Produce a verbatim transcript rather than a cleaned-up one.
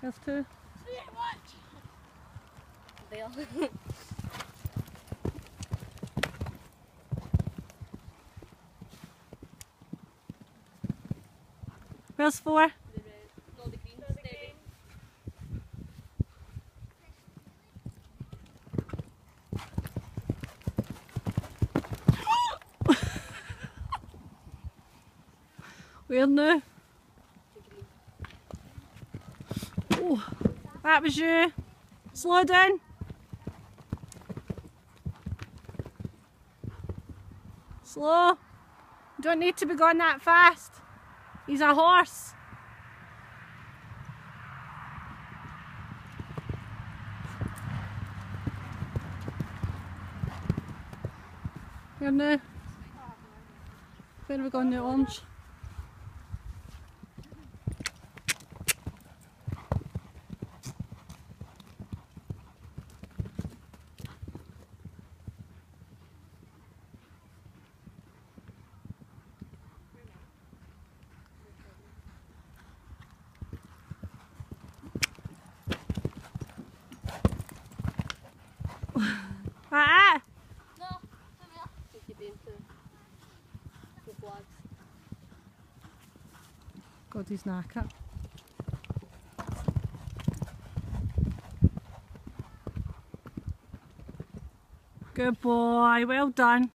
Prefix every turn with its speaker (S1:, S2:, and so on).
S1: There's two.
S2: There.
S1: Where's four?
S2: No, the green. Steady.
S1: Where now? Oh, that was you. Slow down. Slow. You don't need to be going that fast. He's a horse. Here now. Where are we going, the orange? Ah!
S2: No, come here. Think you've been to the flags.
S1: God, he's knackered. Good boy, well done.